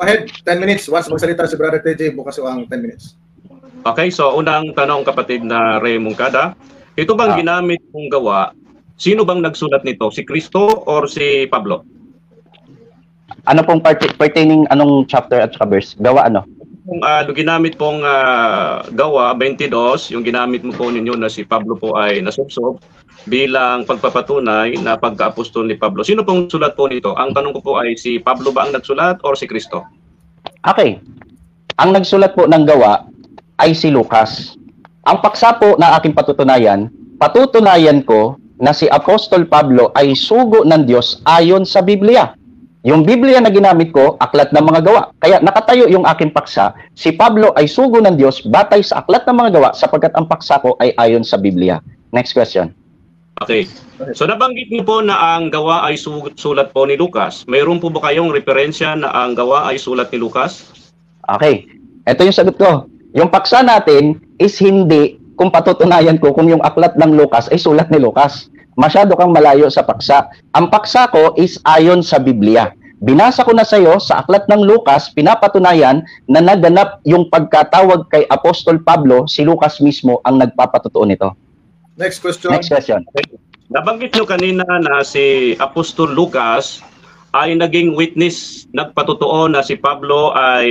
ahead, 10 minutes. Once magsalita si Brother TJ, bukas ang 10 minutes. Okay, so unang tanong kapatid na Ray Mungkada, ito bang ginamit mong gawa, sino bang nagsulat nito? Si Kristo or si Pablo? Ano pong pertaining anong chapter at saka verse? Gawa ano? Kung ginamit pong gawa 22, yung ginamit mo po ninyo na si Pablo po ay nasubsob bilang pagpapatunay na pagka-apostol ni Pablo. Sino pong sulat po nito? Ang tanong ko po ay si Pablo ba ang nagsulat or si Kristo? Okay. Ang nagsulat po ng gawa ay si Lucas. Ang paksa po na aking patutunayan ko na si Apostol Pablo ay sugo ng Diyos ayon sa Biblia. Yung Biblia na ginamit ko, aklat ng mga gawa. Kaya nakatayo yung aking paksa, si Pablo ay sugo ng Diyos batay sa aklat ng mga gawa sapagkat ang paksa ko ay ayon sa Biblia. Next question. Okay. So nabanggit niyo po na ang gawa ay sulat po ni Lucas. Mayroon po ba kayong referensya na ang gawa ay sulat ni Lucas? Okay. Ito yung sagot ko. Yung paksa natin is hindi kung patutunayan ko kung yung aklat ng Lucas ay sulat ni Lucas. Masyado kang malayo sa paksa. Ang paksa ko is ayon sa Biblia. Binasa ko na sa iyo sa aklat ng Lucas, pinapatunayan na naganap yung pagkatawag kay Apostol Pablo, si Lucas mismo ang nagpapatotoo nito. Next question. Next question. Nabanggit nyo kanina na si Apostol Lucas ay naging witness, nagpatotoo na si Pablo ay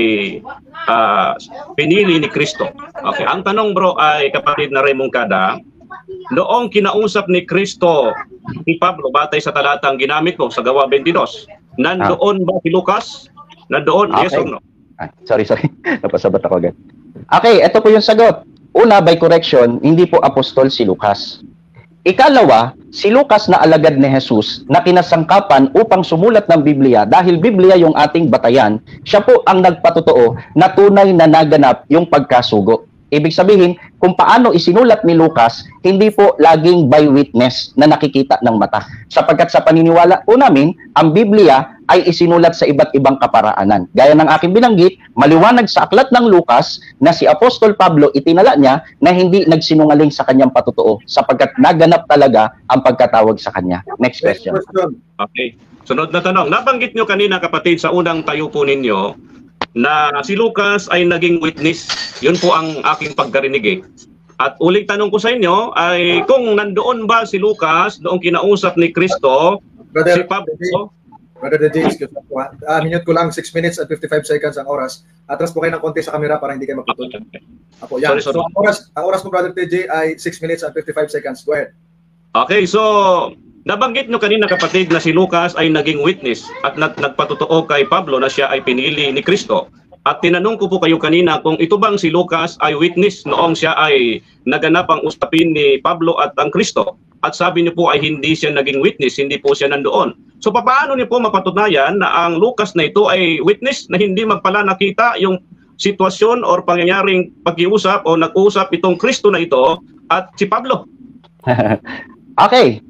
pinili ni Kristo. Okay, ang tanong bro ay kapatid na Ray Mungkada, noong kinausap ni Kristo si Pablo batay sa talatang ginamit ko sa Gawa 22, nandoon ba si Lucas? Nandoon, okay. Yes or no? Sorry. Napasabat ako agad. Okay, ito po yung sagot. Una, by correction, hindi po apostol si Lucas. Ikalawa, si Lucas na alagad ni Jesus na kinasangkapan upang sumulat ng Biblia dahil Biblia yung ating batayan, siya po ang nagpatotoo na tunay na naganap yung pagkasugo. Ibig sabihin, kung paano isinulat ni Lucas, hindi po laging by witness na nakikita ng mata. Sapagkat sa paniniwala po namin, ang Biblia ay isinulat sa iba't ibang kaparaanan. Gaya ng aking binanggit, maliwanag sa aklat ng Lucas na si Apostol Pablo itinala niya na hindi nagsinungaling sa kanyang patotoo sapagkat naganap talaga ang pagkatawag sa kanya. Next question. Okay. Sunod na tanong. Nabanggit nyo kanina kapatid sa unang tayo po ninyo na si Lucas ay naging witness. Yun po ang aking pagkarinig. At ulit tanong ko sa inyo ay kung nandoon ba si Lucas noong kinausap ni Kristo, si Pablo. Brother DJ, excuse me po. Minute ko lang 6 minutes and 55 seconds ang oras. Atras po kayo ng konti sa camera para hindi kayo maputol. Apo, yan. Sorry. So ang oras po Brother DJ ay 6 minutes and 55 seconds. Go ahead. Okay, so nabanggit nyo kanina kapatid na si Lucas ay naging witness at nagpatotoo kay Pablo na siya ay pinili ni Kristo. At tinanong ko po kayo kanina kung ito bang si Lucas ay witness noong siya ay naganap ang usapin ni Pablo at ang Kristo. At sabi niyo po ay hindi siya naging witness, hindi po siya nandoon. So paano niyo po mapatunayan na ang Lucas na ito ay witness na hindi magpala nakita yung sitwasyon or pangyayaring pag-iusap o nag-usap itong Kristo na ito at si Pablo? Okay.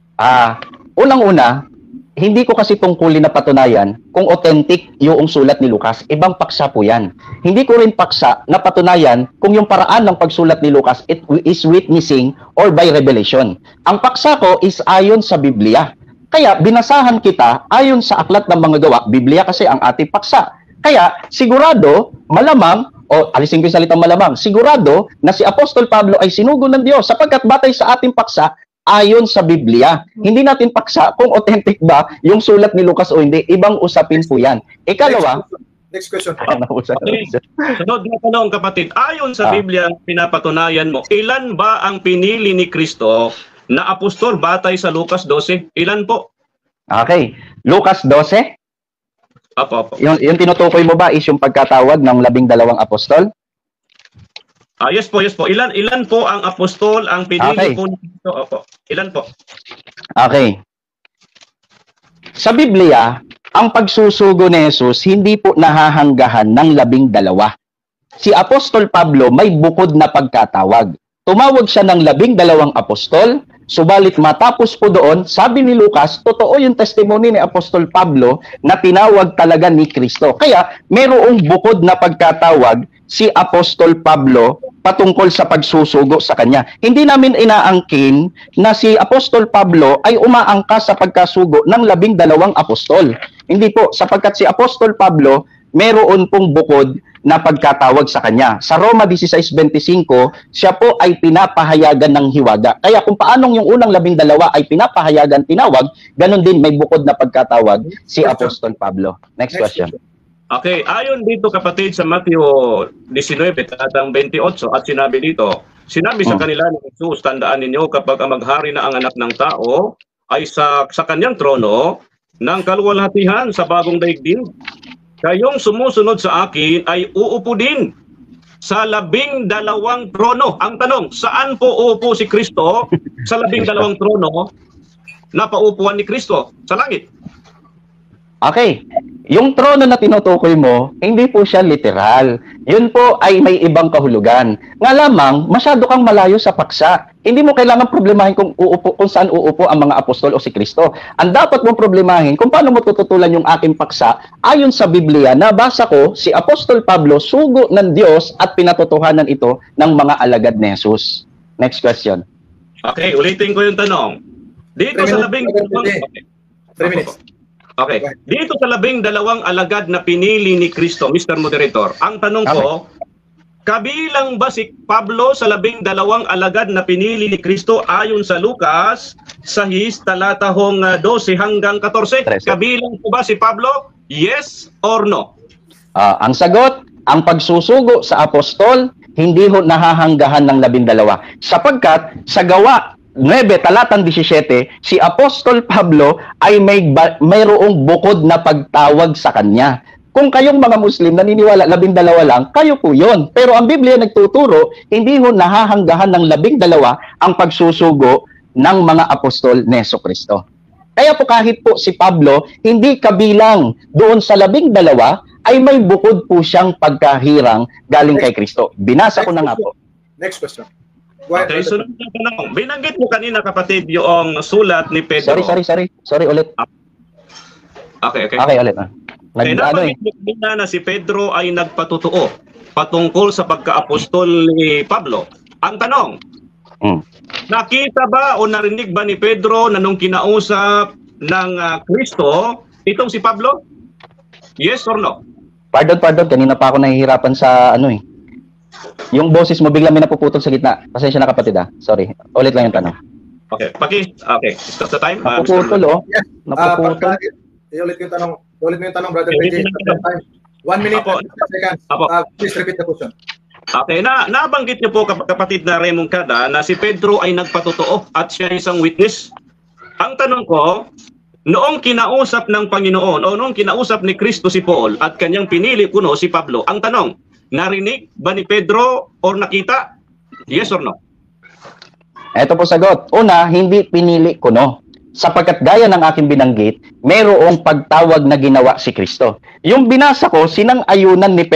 Unang-una, hindi ko kasi tungkulin na patunayan kung authentic yung sulat ni Lucas. Ibang paksa po yan. Hindi ko rin paksa na patunayan kung yung paraan ng pagsulat ni Lucas it is witnessing or by revelation. Ang paksa ko is ayon sa Biblia. Kaya binasahan kita ayon sa aklat ng mga gawa. Biblia kasi ang ating paksa. Kaya sigurado, malamang, alisin ko yung salitang malamang, sigurado na si Apostol Pablo ay sinugo ng Diyos sapagkat batay sa ating paksa, ayon sa Biblia. Hindi natin paksa kung authentic ba yung sulat ni Lucas o hindi. Ibang usapin po yan. Ikalawa, next question. Okay. Sunod na tanong kapatid, ayon sa Biblia pinapatunayan mo, ilan ba ang pinili ni Kristo na apostol batay sa Lucas 12? Ilan po? Okay. Lucas 12? Apo. Yung tinutukoy mo ba is yung pagkatawag ng 12 apostol? Yes po. Ilan po ang apostol ang pinili po ni Kristo? Opo. Ilan po? Okay. Sa Biblia, ang pagsusugo ni Jesus hindi po nahahanggahan ng 12. Si Apostol Pablo may bukod na pagkatawag. Tumawag siya ng 12 apostol, subalit matapos po doon, sabi ni Lucas, totoo yung testimony ni Apostol Pablo na tinawag talaga ni Kristo. Kaya, mayroong bukod na pagkatawag si Apostol Pablo patungkol sa pagsusugo sa kanya. Hindi namin inaangkin na si Apostol Pablo ay umaangkas sa pagkasugo ng 12 apostol. Hindi po, sapagkat si Apostol Pablo meron pong bukod na pagkatawag sa kanya. Sa Roma 16:25, siya po ay pinapahayagan ng hiwaga. Kaya kung paanong yung unang 12 ay pinapahayagan tinawag, ganun din may bukod na pagkatawag si Apostol Pablo. Next question. Okay, ayon dito kapatid sa Matthew 19, talatang 28, at sinabi sa kanila ni Jesus, tandaan ninyo kapag ang maghari na ang anak ng tao ay sa kanyang trono ng kaluwalhatihan sa bagong daigdig. Kayong sumusunod sa akin ay uupo din sa 12 trono. Ang tanong, saan po uupo si Kristo sa 12 trono na paupuan ni Kristo? Sa langit. Okay. Yung trono na tinutukoy mo, hindi po siya literal. Yun po ay may ibang kahulugan. Nga lamang, masyado kang malayo sa paksa. Hindi mo kailangan problemahin kung saan uupo ang mga apostol o si Kristo. Ang dapat mong problemahin kung paano mo tututulan yung aking paksa ayon sa Biblia. Nabasa ko, si Apostol Pablo, sugo ng Diyos at pinatotohanan ito ng mga alagad ni Jesus. Next question. Okay, ulitin ko yung tanong. Dito sa 12... 3 minutes. Okay. Dito sa 12 alagad na pinili ni Kristo, Mr. Moderator, ang tanong ko, kabilang ba si Pablo sa 12 alagad na pinili ni Kristo ayon sa Lucas 6, talatahong 12 hanggang 14? Kabilang po ba si Pablo? Yes or no? Ang sagot, ang pagsusugo sa apostol, hindi ho nahahanggahan ng 12. Sapagkat sa Gawa 9, talatang 17, si Apostol Pablo ay mayroong bukod na pagtawag sa kanya. Kung kayong mga Muslim naniniwala 12 lang, kayo po yun. Pero ang Biblia nagtuturo, hindi ho nahahanggahan ng 12 ang pagsusugo ng mga apostol ni Jesucristo. Kaya po kahit po si Pablo, hindi kabilang doon sa 12 ay may bukod po siyang pagkahirang galing kay Kristo. Binasa ko na nga po. Next question. Okay, sunod na tanong. Binanggit mo kanina kapatid yung sulat ni Pedro. Sorry ulit. Okay. Okay, ulit. Nabanggit mo kanina na si Pedro ay nagpatotoo patungkol sa pagka-apostol ni Pablo. Ang tanong, nakita ba o narinig ba ni Pedro na nung kinausap ng Kristo itong si Pablo? Yes or no? Pardon. Kanina pa ako nahihirapan sa yung boses mo biglang may napuputol sa gitna. Pasensya na kapatid Sorry. Ulit lang yung tanong. Okay. Stop the time. Napuputol Napuputol. Ulit mo yung tanong, brother PJ. 1 minute and 50 seconds. Please repeat the question. Okay, nabanggit niyo po kapatid na Raymond Kada na si Pedro ay nagpatotoo at siya isang witness. Ang tanong ko, noong kinausap ng Panginoon o noong kinausap ni Kristo si Paul at kanyang pinili kuno si Pablo, ang tanong, narinig ba ni Pedro or nakita? Yes or no? Ito po sagot. Una, hindi pinili kuno. Sapagkat gaya ng aking binanggit, mayroong pagtawag na ginawa si Kristo. Yung binasa ko, sinang-ayunan ni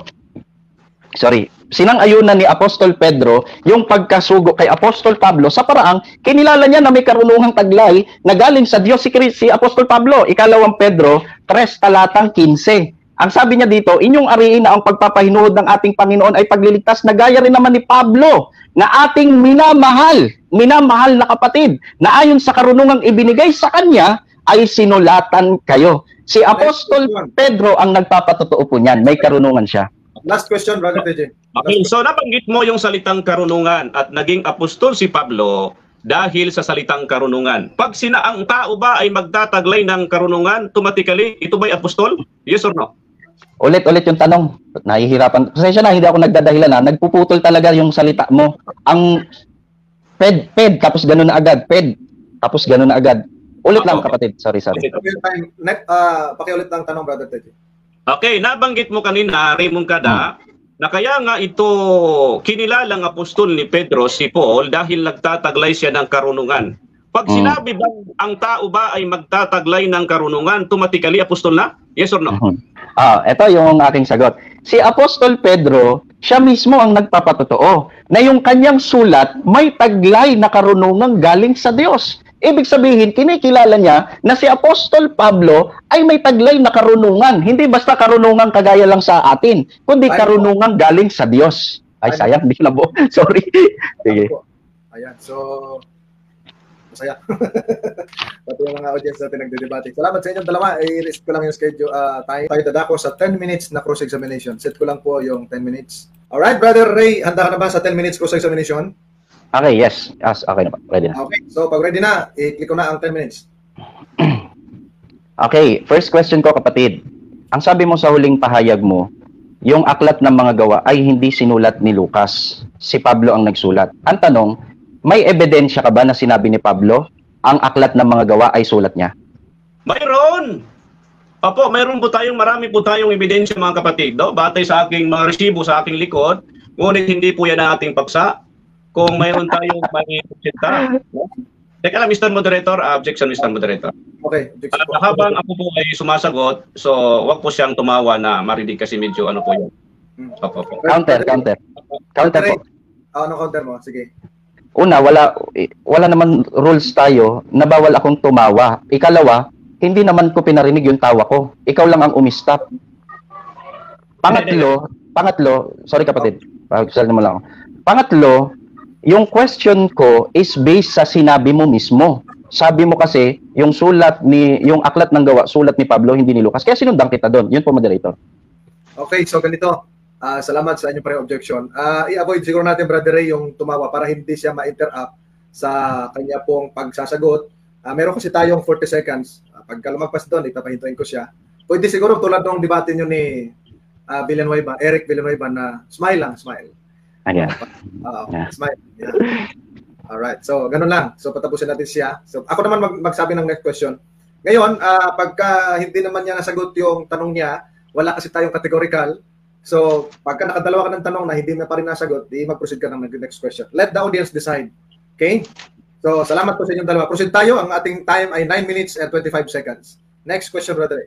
Apostol Pedro, yung pagkasugo kay Apostol Pablo sa paraang kinilala niya na may karunungang taglay na galing sa Diyos si Apostol Pablo. Ikalawang Pedro 3, talatang 15. Ang sabi niya dito, inyong ariin na ang pagpapahinuhod ng ating Panginoon ay pagliligtas na gaya rin naman ni Pablo na ating minamahal na kapatid na ayon sa karunungang ibinigay sa kanya ay sinulatan kayo. Si Apostol Pedro ang nagpapatotoo po niyan. May karunungan siya. Last question, brother PJ. Okay, so nabanggit mo yung salitang karunungan at naging apostol si Pablo dahil sa salitang karunungan. Pag ang tao ba ay magtataglay ng karunungan, automatically, ito ba'y apostol? Yes or no? Ulit yung tanong. Nahihirapan. Pasensya na, hindi ako nagdadahilan Nagpuputol talaga yung salita mo. Ang ped, tapos gano'n na agad. Ped, tapos gano'n na agad. Ulit lang kapatid. Sorry. Pakiulit lang tanong, brother PJ. Okay, nabanggit mo kanina, Raymond Kada, na kaya nga ito kinilalang apostol ni Pedro si Paul dahil nagtataglay siya ng karunungan. Pag sinabi ba ang tao ba ay magtataglay ng karunungan, automatically apostol na? Yes or no? Ito yung aking sagot. Si Apostol Pedro, siya mismo ang nagpapatotoo na yung kanyang sulat may taglay na karunungan galing sa Diyos. Ibig sabihin, kinikilala niya na si Apostol Pablo ay may taglay na karunungan. Hindi basta karunungan kagaya lang sa atin, kundi karunungan galing sa Diyos. Ay, sayang, di na po. Sorry. Sige. Ayan, so masaya. Pati yung mga audience natin nagde-debate. Salamat sa inyong dalawa. I-risk ko lang yung schedule tayo dadako sa 10 minutes na cross-examination. Set ko lang po yung 10 minutes. Alright, Brother Ray, handa ka na ba sa 10 minutes cross-examination? Okay, yes. Okay na. Ready na. Okay, so pag ready na, i-click ko na ang 10 minutes. Okay, first question ko, kapatid. Ang sabi mo sa huling pahayag mo, yung aklat ng mga gawa ay hindi sinulat ni Lucas. Si Pablo ang nagsulat. Ang tanong, may ebidensya ka ba na sinabi ni Pablo ang aklat ng mga gawa ay sulat niya? Mayroon! Opo, mayroon po marami po tayong ebidensya mga kapatid. No? Batay sa aking mga resibo sa aking likod, ngunit hindi po yan ang ating paksa. Kung mayroon tayong may objection. No? Teka lang, Mr. Moderator. Objection, Mr. Moderator. Okay. Habang ako po ay sumasagot, so wag po siyang tumawa na marinig kasi medyo ano po yun. Opo. Counter po. Ano counter mo? Sige. Una, wala naman rules tayo na bawal akong tumawa. Ikalawa, hindi naman ko pinarinig yung tawa ko. Ikaw lang ang umistop. Pangatlo, sorry kapatid. Pagsalita mo lang ako. Pangatlo, yung question ko is based sa sinabi mo mismo. Sabi mo kasi, yung aklat ng gawa, sulat ni Pablo, hindi ni Lucas. Kaya sinundan kita doon. Yun po, moderator. Okay, so ganito. Salamat sa inyong pre-objection. I-avoid siguro natin, Brother Ray, yung tumawa para hindi siya ma-interrupt sa kanya pong pagsasagot. Meron kasi tayong 40 seconds. Pagka lumagpas doon, ipapahintuin ko siya. Pwede siguro tulad ng debate nyo ni Eric Villanueva na smile lang, smile. Ayan. Smile. Yeah. Alright, so ganun lang. So patapusin natin siya. So ako naman magsabi ng next question. Ngayon, pagka hindi naman niya nasagot yung tanong niya, wala kasi tayong categorical. So pagka nakadalawa ka ng tanong na hindi na pa rin nasagot, di mag-proceed ka ng next question. Let the audience decide. Okay? So salamat po sa inyong dalawa. Proceed tayo. Ang ating time ay 9 minutes and 25 seconds. Next question, Brother.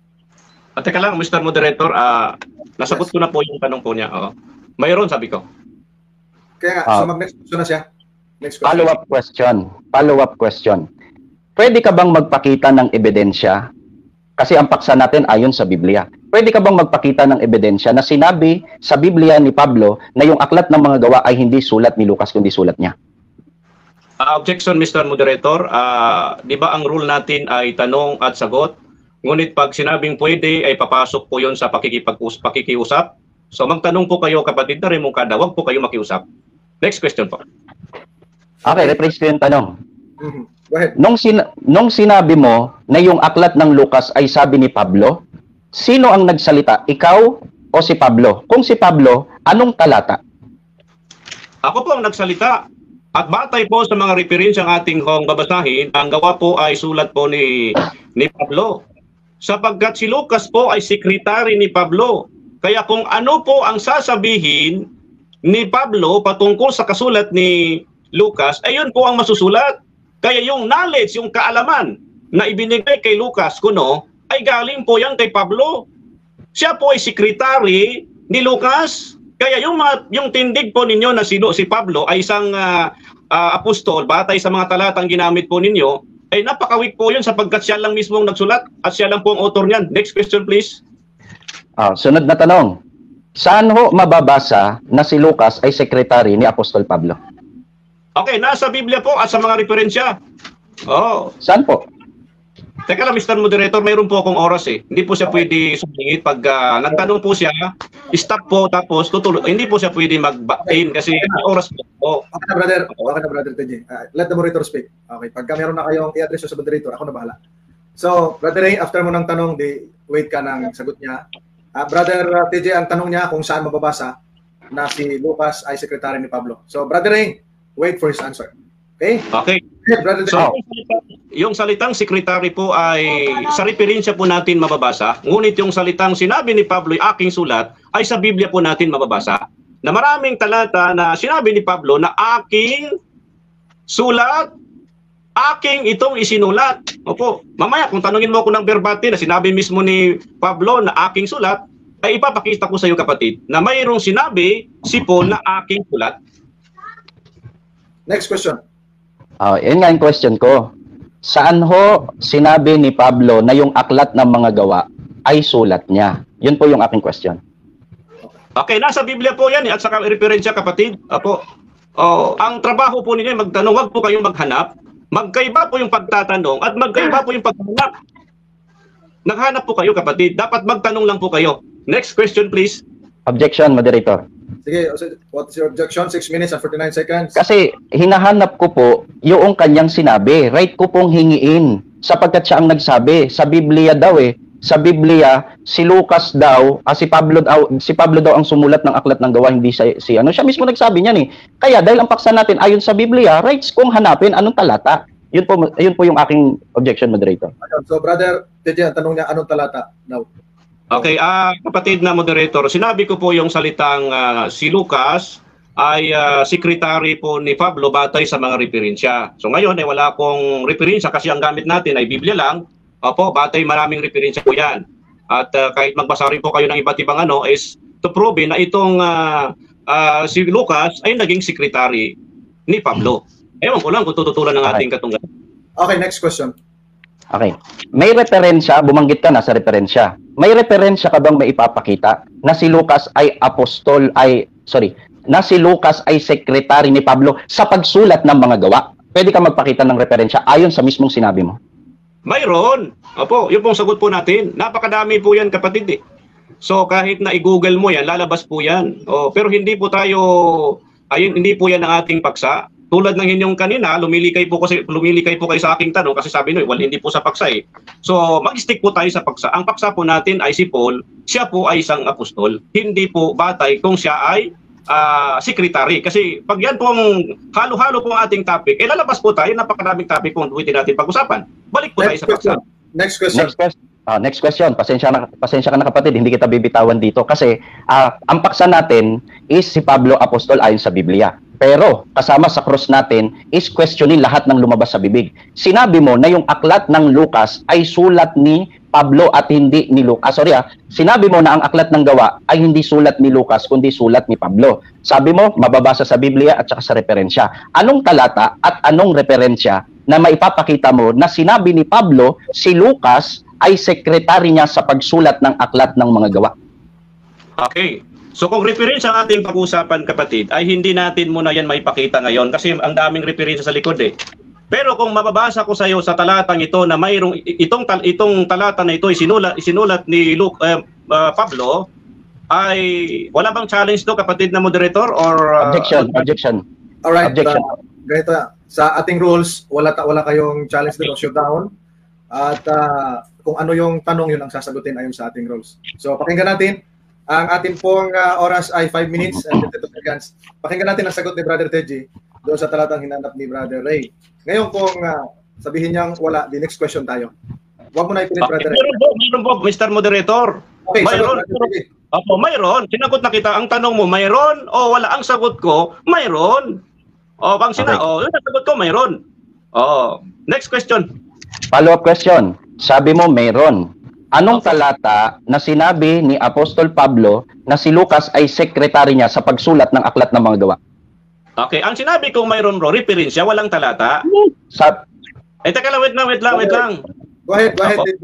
Teka lang, Mr. Moderator, nasagot ko na po yung tanong po niya. Mayroon, sabi ko. Kaya nga, so mag-next question na siya. Next question. Follow-up question. Pwede ka bang magpakita ng ebidensya? Kasi ang paksa natin ayon sa Biblia. Pwede ka bang magpakita ng ebidensya na sinabi sa Biblia ni Pablo na yung aklat ng mga gawa ay hindi sulat ni Lucas kundi sulat niya? Objection, Mr. Moderator. Di ba ang rule natin ay tanong at sagot? Ngunit pag sinabing pwede, ay papasok po yon sa pakikiusap. So magtanong po kayo, kapatid na Remungkada, wag po kayo makiusap. Next question po. Okay, rephrase ko yung tanong. Go ahead. Nung sinabi mo na yung aklat ng Lucas ay sabi ni Pablo, sino ang nagsalita? Ikaw o si Pablo? Kung si Pablo, anong talata? Ako po ang nagsalita. At batay po sa mga referensyang ating babasahin, ang gawa po ay sulat po ni Pablo. Sapagkat si Lucas po ay sekretary ni Pablo. Kaya kung ano po ang sasabihin ni Pablo patungkol sa kasulat ni Lucas, ay yun po ang masusulat. Kaya yung knowledge, yung kaalaman na ibinigay kay Lucas kuno, ay galing po yan kay Pablo. Siya po ay sekretary ni Lucas. Kaya yung tindig po ninyo na si Pablo ay isang apostol, batay sa mga talatang ginamit po ninyo, ay napakawik po yun sapagkat siya lang mismo ang nagsulat at siya lang po ang author niyan. Next question please. Sunod na tanong. Saan ho mababasa na si Lucas ay sekretary ni Apostol Pablo? Okay, nasa Biblia po at sa mga referensya. Saan po? Teka lang, Mr. Moderator, mayroon po akong oras eh. Hindi po siya pwede sumingit pag nagtanong po siya, stop po tapos tutuloy. Hindi po siya pwede mag-back-in kasi may oras po. Okay na, brother TJ. Let the moderator speak. Okay, pagka meron na kayong i-address sa moderator, ako na bahala. So, Brother Ray, after mo ng tanong, wait ka ng sagot niya. Brother TJ, ang tanong niya kung saan mababasa na si Lucas ay sekretary ni Pablo. So, Brother Ray, wait for his answer. Okay? Okay. Brother So, yung salitang sekretary po ay sa referensya po natin mababasa. Ngunit yung salitang sinabi ni Pablo, aking sulat, ay sa Biblia po natin mababasa. Na maraming talata na sinabi ni Pablo na aking sulat, aking itong isinulat. Opo, mamaya kung tanungin mo ako ng verbatim na sinabi mismo ni Pablo na aking sulat, ay ipapakita ko sa iyo kapatid na mayroong sinabi si Paul na aking sulat. Next question. Yun nga yung question ko. Saan ho sinabi ni Pablo na yung aklat ng mga gawa ay sulat niya? Yun po yung aking question. Okay, nasa Biblia po yan at saka referensya kapatid. Apo, ang trabaho po ninyo magtanong, wag po kayong maghanap Magkaiba po yung pagtatanong at magkaiba po yung paghanap. Naghanap po kayo, kapatid. Dapat magtanong lang po kayo. Next question, please. Objection, moderator. Sige, what's your objection? 6 minutes and 49 seconds. Kasi hinahanap ko po yung kanyang sinabi. Right ko pong hingiin sapagkat siya ang nagsabi. Sa Biblia daw sa Biblia, si Lucas daw, si Pablo daw ang sumulat ng aklat ng gawa, hindi si ano. Siya mismo nagsabi niyan Kaya dahil ang paksa natin ayon sa Biblia, rights kong hanapin anong talata. Yun po yung aking objection, moderator. So, Brother TJ, ang tanong niya, anong talata now? Okay, kapatid na moderator, sinabi ko po yung salitang si Lucas ay secretary po ni Pablo batay sa mga referensya. So ngayon wala akong referensya kasi ang gamit natin ay Biblia lang. Opo, batay maraming referensya po yan. At kahit magbasa rin po kayo ng iba't ibang is to prove na itong si Lucas ay naging secretary ni Pablo. Ewan ko lang kung tututulan ng ating katunggan. Okay, next question. Okay. May referensya, bumanggit ka na sa referensya. May referensya ka bang maipapakita na si Lucas ay na si Lucas ay sekretary ni Pablo sa pagsulat ng mga gawa? Pwede ka magpakita ng referensya ayon sa mismong sinabi mo? Mayroon. Opo, yun pong sagot po natin. Napakadami po yan, kapatid. So kahit na i-google mo yan, lalabas po yan. Pero hindi po hindi po yan ang ating paksa. Tulad ng inyong kanina, lumilikay po kayo sa aking tanong kasi sabi nyo, hindi po sa paksa So, mag-stick po tayo sa paksa. Ang paksa po natin ay si Paul, siya po ay isang apostol. Hindi po batay kung siya ay secretary. Kasi pag yan pong halo-halo po ang ating topic, lalabas po tayo, napakaraming topic kung pwede natin pag-usapan. Balik po tayo sa paksa. Next question. Next question. Pasensya ka na kapatid, hindi kita bibitawan dito kasi ang paksa natin is si Pablo apostol ayon sa Biblia. Pero kasama sa cross natin is questionin lahat ng lumabas sa bibig. Sinabi mo na yung aklat ng Lucas ay sulat ni Pablo at hindi ni Lucas. Sinabi mo na ang aklat ng gawa ay hindi sulat ni Lucas kundi sulat ni Pablo. Sabi mo mababasa sa Biblia at saka sa referensya. Anong talata at anong referensya na maipapakita mo na sinabi ni Pablo si Lucas ay sekretary niya sa pagsulat ng aklat ng mga gawa? Okay. So kung reference ang ating pag-usapan, kapatid, ay hindi natin muna yan maipakita ngayon kasi ang daming reference sa likod Pero kung mababasa ko sa iyo sa talatang ito na mayroong itong talata na ito ay sinulat ni Pablo, ay wala bang challenge to, kapatid na moderator, or Objection. All right. Objection. Ganito, sa ating rules, wala kayong challenge doon o showdown. At kung ano yung tanong, yun ang sasagutin ayon sa ating rules. So pakinggan natin. Ang ating pong oras ay 5 minutes and 22 seconds. Pakinggan natin ang sagot ni Brother Teji doon sa talatang hinanap ni Brother Ray. Ngayon kung sabihin niyang wala, the next question tayo. Huwag mo na ipilit, Brother Ray. Mayroon po, Mr. Moderator. Okay, mayroon. Opo, mayroon. Sinagot na kita. Ang tanong mo, mayroon o wala? Ang sagot ko, mayroon. Yung sagot ko, mayroon. Next question. Follow-up question. Sabi mo mayroon. Anong talata na sinabi ni Apostol Pablo na si Lucas ay sekretary niya sa pagsulat ng aklat ng mga gawa? Okay, ang sinabi kong mayroon referensya, walang talata. Teka lang, wait lang. Go ahead.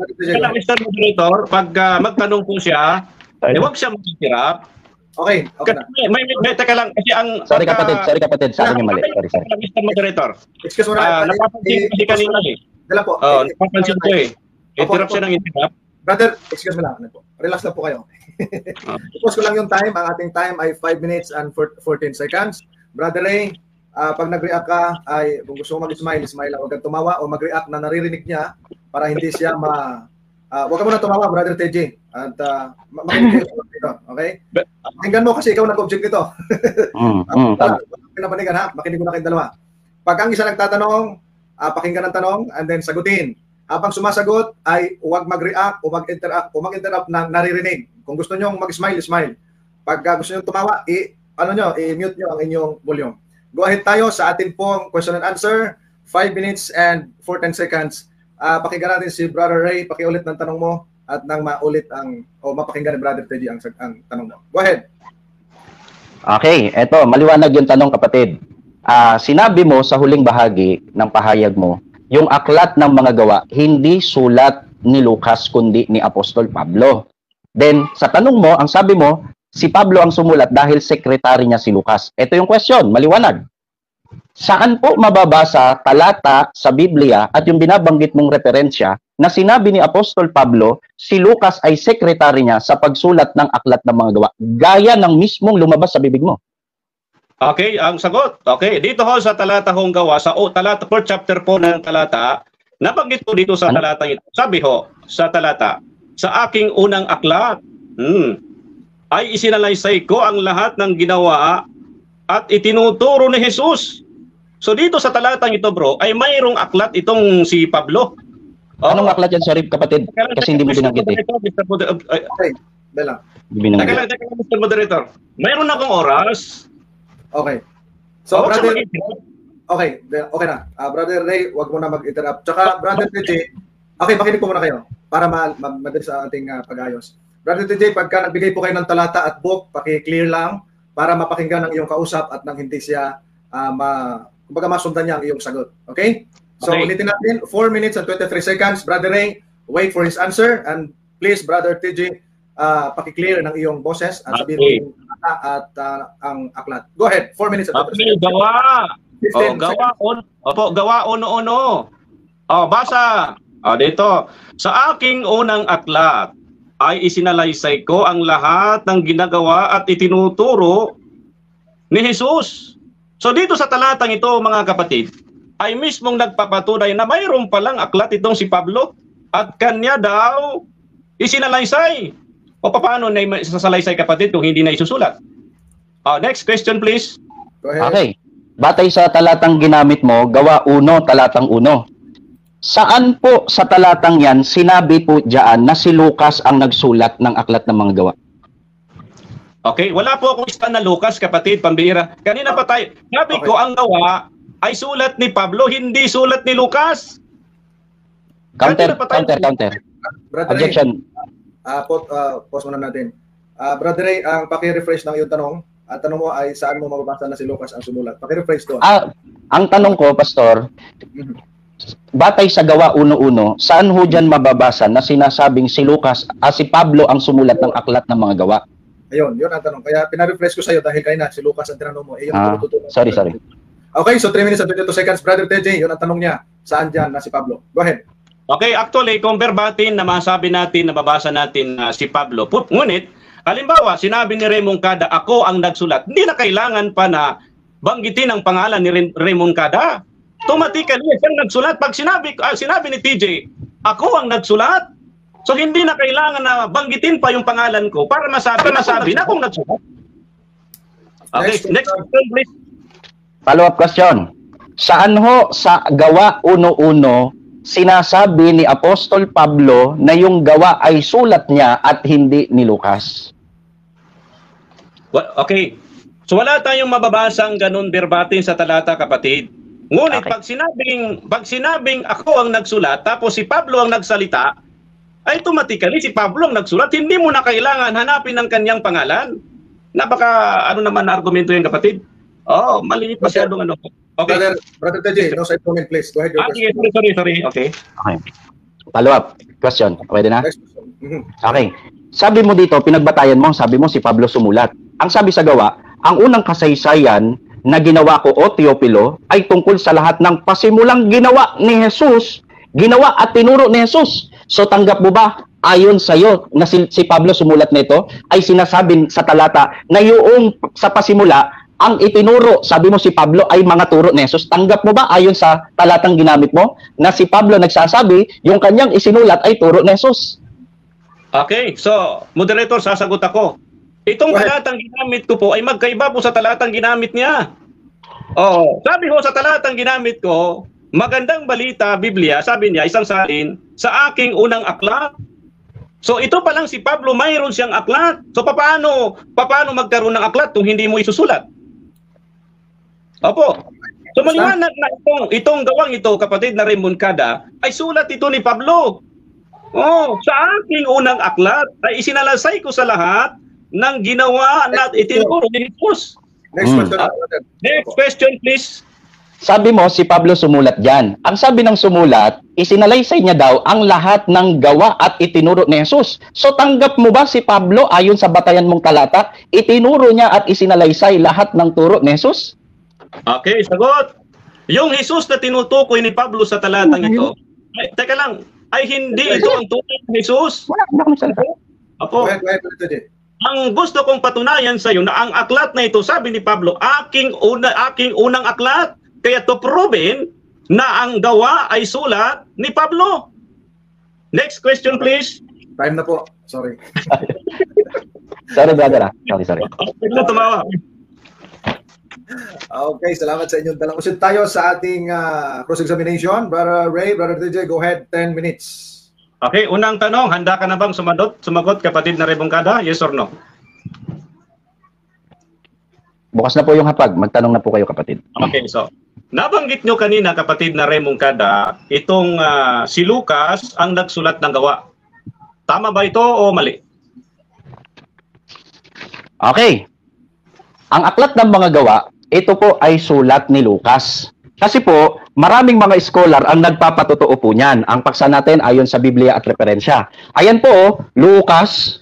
Mr. Moderator, pag magtanong po siya, huwag siya maghihirap. Okay na. Teka lang, kasi ang... Sorry kapatid, sa akin yung mali. Sorry. Mr. Moderator. Excuse me na. Napapansin ko kasi kanina Dala po. Napapansin ko Interrupt siya ng interrupt. Brother, excuse me lang. Relax lang po kayo. Ipos ko lang yung time. Ang ating time ay 5 minutes and 14 seconds. Brother Ray, pag nag-react ka, ay kung gusto mo mag-smile, smile lang. Huwag kang tumawa o mag-react na naririnig niya para hindi siya huwag ka muna tumawa, Brother TJ. At makinig kayo dito, okay? Pakinggan mo kasi ikaw nag-object nito. Pinapanigan ha, makinig mo na kayong dalawa. Pag ang isa nagtatanong, pakinggan ang tanong and then sagutin. Habang sumasagot ay huwag mag-react o mag-interrupt na naririnig. Kung gusto niyo mag-smile, smile. Pag gusto niyo tumawa, i-mute niyo ang inyong volume. Go ahead tayo sa atin pong question and answer. 5 minutes and 14 seconds. Pakinggan natin si Brother Ray. Pakiulit ng tanong mo at nang mapakinggan ni Brother Teddy ang tanong mo. Go ahead. Okay, eto, maliwanag yung tanong, kapatid. Sinabi mo sa huling bahagi ng pahayag mo, yung aklat ng mga gawa, hindi sulat ni Lucas kundi ni Apostol Pablo. Then, sa tanong mo, ang sabi mo, si Pablo ang sumulat dahil sekretary niya si Lucas. Ito yung question, maliwanag. Saan po mababasa talata sa Biblia at yung binabanggit mong referensya na sinabi ni Apostol Pablo, si Lucas ay sekretary niya sa pagsulat ng aklat ng mga gawa, gaya ng mismong lumabas sa bibig mo? Okay, ang sagot. Okay, dito ho sa talata hong gawa, sa talata, per chapter po ng talata, nabanggit po dito sa talata ito. Sabi ho, sa talata, sa aking unang aklat, ay isinalaysay ko ang lahat ng ginawa at itinuturo ni Jesus. So dito sa talatang ito, bro, ay mayroong aklat itong si Pablo. Anong aklat yan, sorry kapatid? Kasi hindi mo binanggit eh. Okay, dala. Teka lang, Mr. Moderator. Mayroon akong oras. Okay. So, brother, okay na. Brother Ray, wag mo na mag-interrupt. Tsaka, Brother TJ, okay, makinig po muna kayo para madali sa ating pag-ayos. Brother TJ, pagka nagbigay po kayo ng talata at book, paki-clear lang para mapakinggan ng iyong kausap at nang hindi siya kumbaga masundan niya ang iyong sagot. Okay? So, ulitin natin, 4 minutes and 23 seconds. Brother Ray, wait for his answer. And please, Brother TJ, paki-clear ng iyong boses at sabihin mo at ang aklat. Go ahead, 4 minutes and 23 seconds. Gawa. Gawa uno-uno. Basa. Dito. Sa aking unang aklat ay isinalaysay ko ang lahat ng ginagawa at itinuturo ni Jesus. So dito sa talatang ito, mga kapatid, ay mismong nagpapatunay na mayroon palang aklat itong si Pablo at kanya daw isinalaysay. O paano na isasalaysay, kapatid, kung hindi na isusulat? Next question, please. Go ahead. Okay. Batay sa talatang ginamit mo, gawa 1, talatang 1. Saan po sa talatang yan sinabi po diyan na si Lucas ang nagsulat ng aklat ng mga gawa? Okay, wala po akong istan na Lucas, kapatid, pambihira. Kanina pa tayo, sabi ko ang gawa ay sulat ni Pablo, hindi sulat ni Lucas. Counter. Brother Objection. Ray, pause muna natin. Brother Ray, ang paki-refresh ng iyong tanong. Ang tanong mo ay saan mo mababasa na si Lucas ang sumulat? Paki-refresh to. Ang tanong ko, Pastor, batay sa gawa 1:1, saan ho dyan mababasa na sinasabing si Lucas, si Pablo ang sumulat ng aklat ng mga gawa? Ayun, yun ang tanong. Kaya pinarefresh ko sa iyo dahil kanina si Lucas ang tinanong mo. Sorry. Okay, so 3 minutes and 22 seconds. Brother TJ, yun ang tanong niya. Saan dyan na si Pablo? Go ahead. Okay, actually, kung verbatim na masabi natin, nababasa natin si Pablo. Ngunit, halimbawa, sinabi ni Raymond Cada, ako ang nagsulat. Hindi na kailangan pa na banggitin ang pangalan ni Raymond Cada. Automatically, siyang nagsulat. Pag sinabi ni TJ, ako ang nagsulat. So hindi na kailangan na banggitin pa yung pangalan ko para masabi na akong nagsulat. Okay, next question please. Follow-up question. Saan ho sa gawa 1:1 sinasabi ni Apostol Pablo na yung gawa ay sulat niya at hindi ni Lucas? Okay. So wala tayong mababasang ganun verbatim sa talata, kapatid. Ngunit Okay. pag sinabing ako ang nagsulat tapos si Pablo ang nagsalita, ay automatically si Pablo ang nagsulat. Hindi mo na kailangan hanapin ang kanyang pangalan. Napaka ano naman na argumento yan, kapatid. Maliit masyadong ano. Okay. Brother TJ, no side comment please. Go ahead. Sorry. Okay. Follow-up question. Pwede na? Next question. Okay. Sabi mo dito, pinagbatayan mo, sabi mo si Pablo sumulat. Ang sabi sa gawa, ang unang kasaysayan na ginawa ko, o Teopilo, ay tungkol sa lahat ng pasimulang ginawa ni Jesus, ginawa at tinuro ni Jesus. So tanggap mo ba, ayon sa iyo, na si Pablo sumulat nito, ay sinasabi sa talata na yung sa pasimula, ang itinuro, sabi mo si Pablo, ay mga turo ni Jesus. Tanggap mo ba, ayon sa talatang ginamit mo, na si Pablo nagsasabi, yung kanyang isinulat ay turo ni Jesus? Okay, so, moderator, sasagot ako. Itong talatang ginamit ko po ay magkaiba po sa talatang ginamit niya. Sabi ko sa talatang ginamit ko, magandang balita, Biblia, sabi niya, isang salin, sa aking unang aklat. So ito pa lang si Pablo, mayroon siyang aklat. So paano magkaroon ng aklat kung hindi mo isusulat? Opo. So maliwanag na itong gawang ito, kapatid na Raymond Cada, ay sulat ito ni Pablo. Sa aking unang aklat ay isinalasay ko sa lahat ng ginawa na itinuro ni Jesus. Next question, please. Sabi mo, si Pablo sumulat dyan. Ang sabi ng sumulat, isinalaysay niya daw ang lahat ng gawa at itinuro ni Jesus. So tanggap mo ba si Pablo, ayon sa batayan mong talata, itinuro niya at isinalaysay lahat ng turo ni Jesus? Okay, sagot. Yung Jesus na tinutukoy ni Pablo sa talatang ito, ay, teka lang, ay hindi ito ang tunay na Jesus. Wala akong salita. Apo, Go ahead, Brother TJ. ang gusto kong patunayan sa iyo na ang aklat na ito, sabi ni Pablo, aking unang aklat. Kaya to proven na ang gawa ay sulat ni Pablo. Next question, please. Time na po. Sorry. Sorry, brother. Sorry. Bigla tumawa. Okay, salamat sa inyong dalang. Usin tayo sa ating cross-examination. Brother Ray, Brother TJ, go ahead. 10 minutes. Okay, unang tanong, handa ka na bang sumagot kapatid na Rebongkada? Yes or no? Bukas na po yung hapag. Magtanong na po kayo, kapatid. Okay, so nabanggit nyo kanina, kapatid na Rebongkada, itong si Lucas ang nagsulat ng gawa. Tama ba ito o mali? Okay. Ang aklat ng mga gawa, ito po ay sulat ni Lucas. Kasi po, maraming mga scholar ang nagpapatotoo po niyan. Ang paksa natin ayon sa Biblia at referensya. Ayan po, Lucas.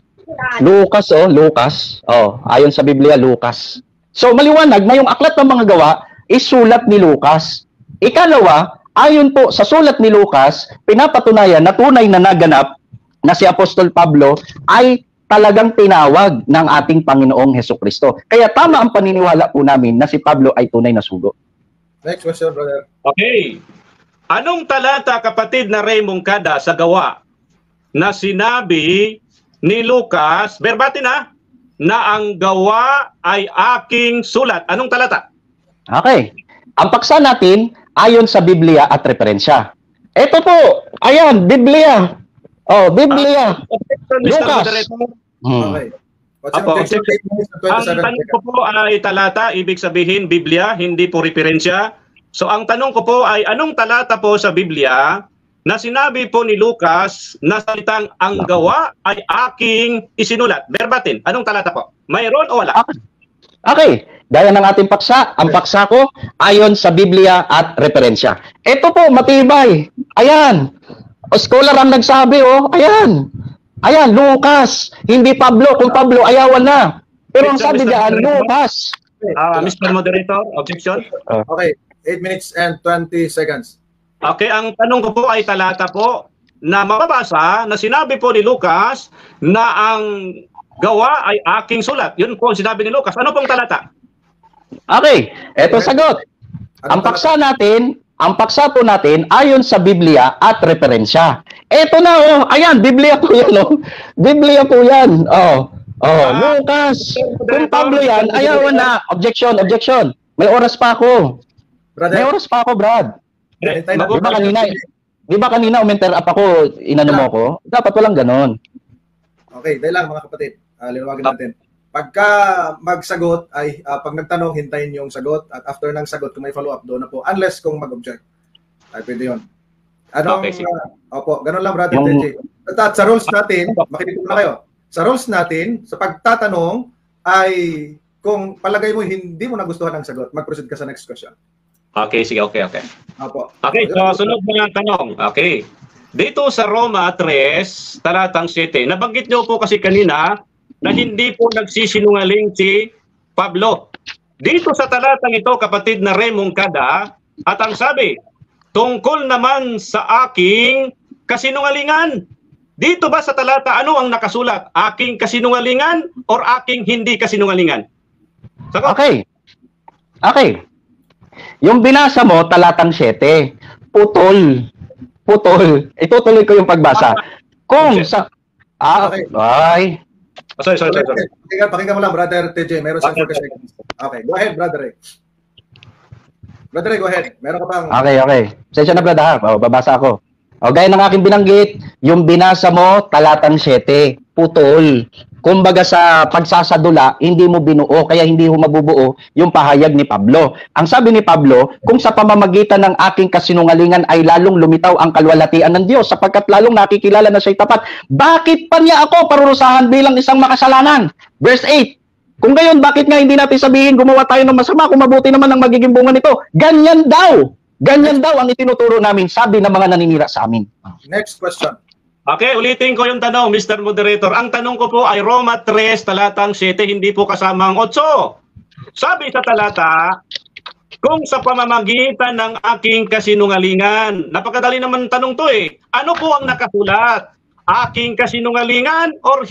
Lucas. Ayon sa Biblia, Lucas. So, maliwanag na yung aklat ng mga gawa is sulat ni Lucas. Ikalawa, ayon po sa sulat ni Lucas, pinapatunayan na tunay na naganap na si Apostol Pablo ay talagang tinawag ng ating Panginoong Hesukristo. Kaya tama ang paniniwala po namin na si Pablo ay tunay na sugo. Next question, brother. Okay. Anong talata, kapatid na Raymond Kada, sa gawa na sinabi ni Lucas, verbatim na ang gawa ay aking sulat? Anong talata? Okay. Ang paksa natin ayon sa Biblia at referensya. Ito po, ayan, Biblia. Biblia. Lucas. Okay. What's Apo, your objection? 8 minutes and Ang 27 tanong seconds. ko po ay talata, ibig sabihin Biblia, hindi po referensya. So ang tanong ko po ay anong talata po sa Biblia na sinabi po ni Lucas na salitang ang gawa ay aking isinulat? Verbatim, anong talata po? Mayroon o wala? Okay. Gaya ng ating paksa, ang paksa ko ayon sa Biblia at referensya. Ito po, matibay. Ayan. Scholar ang nagsabi, Ayan. Ayan, Lucas. Hindi Pablo. Kung Pablo, ayawan na. Pero ang sabi diyan, Lucas. Mr. Moderator, objection? Okay. 8 minutes and 20 seconds. Okay, ang tanong ko po ay talata po na mababasa na sinabi po ni Lucas na ang gawa ay aking sulat. Yun po ang sinabi ni Lucas. Ano pong talata? Okay, eto sagot. Ang paksa po natin ayon sa Biblia at referensya. Eto na, ayan, Biblia po yan, Biblia po yan, Lucas. Kung Pablo yan, ayawan na. Objection. May oras pa ako. Brother, Brad. Hintay na. Di ba kanina uminterrupt ako, inano mo ko? Dapat walang ganon. Okay, dahil lang mga kapatid. Linawagin natin. Pagka magsagot ay pag nagtanong, hintayin yung sagot at after ng sagot, kung may follow-up, doon na po. Unless kung mag-object. Ay, pwede yun. Okay, Opo, ganun lang, brother TJ. At sa rules natin, makinig po na kayo. Sa rules natin, sa pagtatanong, ay kung palagay mo hindi mo nagustuhan ang sagot, mag-proceed ka sa next question. Okay, sige, okay. Opo. Okay, so sunod na tanong. Okay. Dito sa Roma 3, talatang 7, nabanggit niyo po kasi kanina na hindi po nagsisinungaling si Pablo. Dito sa talatang ito, kapatid na Raymond Kada, at ang sabi, tungkol naman sa aking kasinungalingan. Dito ba sa talata, ano ang nakasulat? Aking kasinungalingan or aking hindi kasinungalingan? Sagot. Okay. Yung binasa mo, talatang 7, putol. Itutuloy ko yung pagbasa. Kung sa... Okay. Ay. Sorry. Pakinggan mo lang, brother TJ. Meron sa 40 seconds. Okay, go ahead, brother Ray. Brother Ray, go ahead. Meron ka pang... Okay. Sensya na, brother. Babasa ako. Gaya ng aking binanggit, yung binasa mo, talatang 7, putol. Kumbaga sa pagsasadula, hindi mo binuo, kaya hindi mo mabubuo yung pahayag ni Pablo. Ang sabi ni Pablo, kung sa pamamagitan ng aking kasinungalingan ay lalong lumitaw ang kalwalhatian ng Diyos, sapagkat lalong nakikilala na siya'y tapat, bakit pa niya ako parurusahan bilang isang makasalanan? Verse 8, kung gayon, bakit nga hindi natin sabihin gumawa tayo ng masama kung mabuti naman ang magiging bunga nito? Ganyan daw ang itinuturo namin, sabi ng mga naninira sa amin. Next question. Okay, ulitin ko yung tanong, Mr. Moderator. Ang tanong ko po ay Roma 3, talatang 7, hindi po kasama ang 8. Sabi sa talata, Kung sa pamamagitan ng aking kasinungalingan. Napakadali naman tanong to eh. Ano po ang nakasulat? Aking kasinungalingan or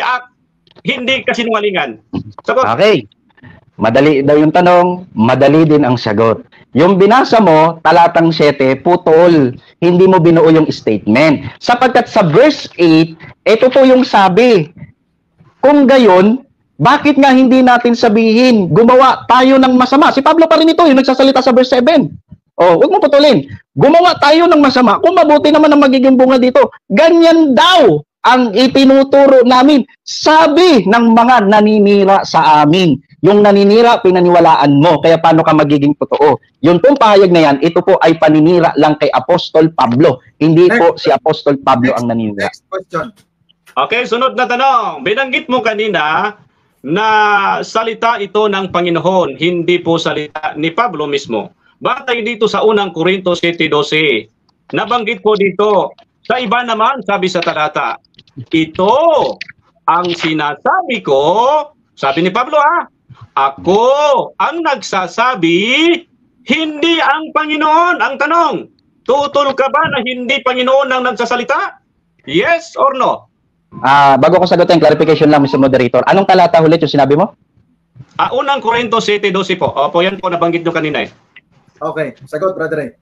hindi kasinungalingan? Sagot. Okay. Madali daw yung tanong, madali din ang sagot. Yung binasa mo, talatang 7, putol. Hindi mo binuo yung statement. Sapagkat sa verse 8, ito po yung sabi. Kung gayon, bakit nga hindi natin sabihin, gumawa tayo ng masama? Si Pablo pa rin ito, yung nagsasalita sa verse 7. Oh, huwag mo putulin. Gumawa tayo ng masama. Kung mabuti naman ang magiging bunga dito, ganyan daw ang itinuturo namin. Sabi ng mga naninira sa amin. Yung naninira, pinaniwalaan mo. Kaya paano ka magiging totoo? Yung pong pahayag na yan, ito po ay paninira lang kay Apostol Pablo. Hindi po si Apostol Pablo ang naninira. Next question. Okay, sunod na tanong. Binanggit mo kanina na salita ito ng Panginoon, hindi po salita ni Pablo mismo. Batay dito sa unang Korinto 7:12. Nabanggit po dito. Sa iba naman, sabi sa talata, ito ang sinasabi ko, sabi ni Pablo ako ang nagsasabi, hindi ang Panginoon. Ang tanong, tutol ka ba na hindi Panginoon ang nagsasalita? Yes or no? Bago ko sagutin, clarification lang, Mr. Moderator. Anong talata ulit yung sinabi mo? Unang Korinto 7:12 po. Opo, yan po nabanggit nyo kanina eh. Okay, sagot, Brother Ray.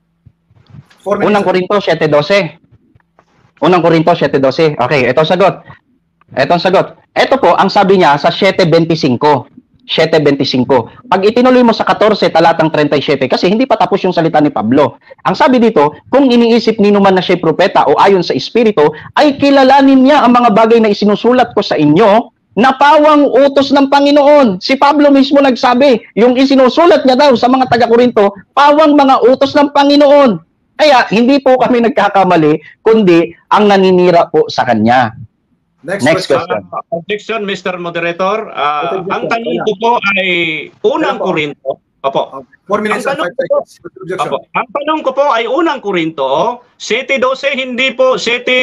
4 minutes. Unang Korinto 7:12. Unang Korinto 7:12. Okay, ito sagot. Ito ang sagot. Ito po, ang sabi niya sa 7:25. 7:25. Pag itinuloy mo sa 14, talatang 37, kasi hindi pa tapos yung salita ni Pablo. Ang sabi dito, kung iniisip nino man na siya propeta o ayon sa Espiritu, ay kilalanin niya ang mga bagay na isinusulat ko sa inyo na pawang utos ng Panginoon. Si Pablo mismo nagsabi, yung isinusulat niya daw sa mga taga-Korinto, pawang mga utos ng Panginoon. Kaya hindi po kami nagkakamali, kundi ang naninira po sa kanya. Next question. Objection, Mr. Moderator. Ang tanong ko po ay unang Korinto. Opo. 4 minutes and 5 seconds. Opo. Ang tanong ko po ay unang Korinto, 7:12, hindi po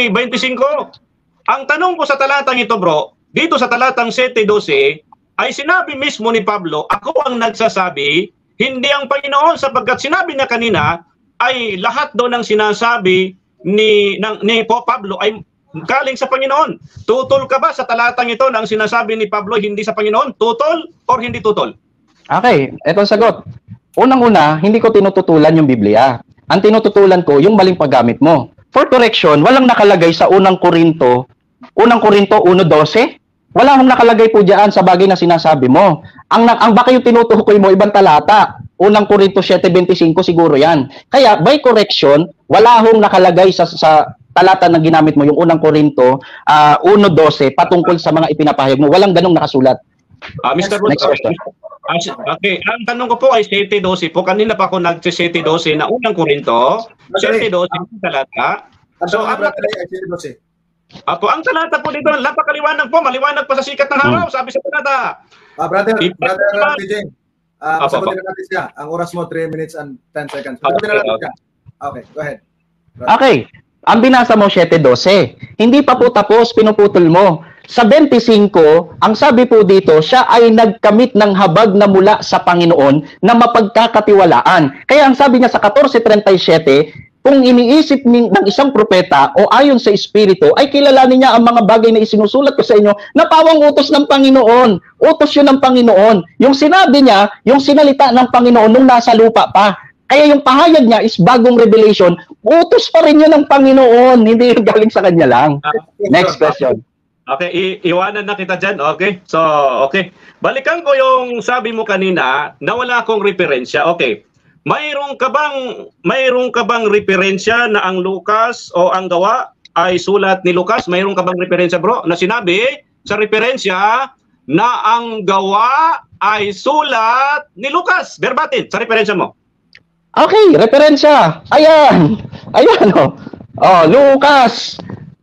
7:25. Ang tanong ko sa talatang ito, bro, dito sa talatang 7:12, ay sinabi mismo ni Pablo, ako ang nagsasabi, hindi ang Panginoon, sapagkat sinabi niya kanina, ay lahat daw ng sinasabi ni Pablo ay galing sa Panginoon. Tutol ka ba sa talatang ito na ang sinasabi ni Pablo hindi sa Panginoon? Tutol or hindi tutol? Okay, eto ang sagot. Unang-una, hindi ko tinututulan yung Biblia. Ang tinututulan ko, yung maling paggamit mo. For correction, walang nakalagay sa unang Korinto 1:12. Wala akong nakalagay po diyan sa bagay na sinasabi mo. Ang baka yung tinutukoy mo, ibang talata. Unang Korinto 7:25 siguro yan. Kaya, by correction, wala akong nakalagay sa talata na ginamit mo, yung unang Korinto 1:12, patungkol sa mga ipinapahayag mo. Walang ganong nakasulat. Mr. Next question. Okay, ang tanong ko po ay 7:12 po. Kanina pa ako nag-7:12 na unang Korinto, 7:12 talata. So, Brother Ray, ay 7:12. Ako, ang talata po dito, napakaliwanag po, maliwanag pa sa sikat ng araw, sabi sa talata. Brother TJ, sagutin na natin siya. Ang oras mo, 3 minutes and 10 seconds. Sagutin na natin siya. Okay, go ahead. Okay. Ang binasa mo 7:12. Hindi pa po tapos, pinuputol mo. Sa 25, ang sabi po dito, siya ay nagkamit ng habag na mula sa Panginoon na mapagkakatiwalaan. Kaya ang sabi niya sa 14:37, kung iniisip ng isang propeta o ayon sa Espiritu, ay kilalanin niya ang mga bagay na isinusulat ko sa inyo na pawang utos ng Panginoon. Utos yun ng Panginoon. Yung sinabi niya, yung sinalita ng Panginoon nung nasa lupa pa. Kaya yung pahayag niya is bagong revelation, utos pa rin yun ng Panginoon, hindi yung galing sa kanya lang. Next question. Okay, iwanan na kita dyan. Okay, so, okay. Balikan ko yung sabi mo kanina na wala akong referensya. Okay, mayroong ka bang referensya na ang Lucas o ang Gawa ay sulat ni Lucas? Mayroong ka bang referensya, bro, na sinabi sa referensya na ang Gawa ay sulat ni Lucas? Verbatim, sa referensya mo. Okay, referensya. Ayan. Ayan, oh. Oh, Lucas.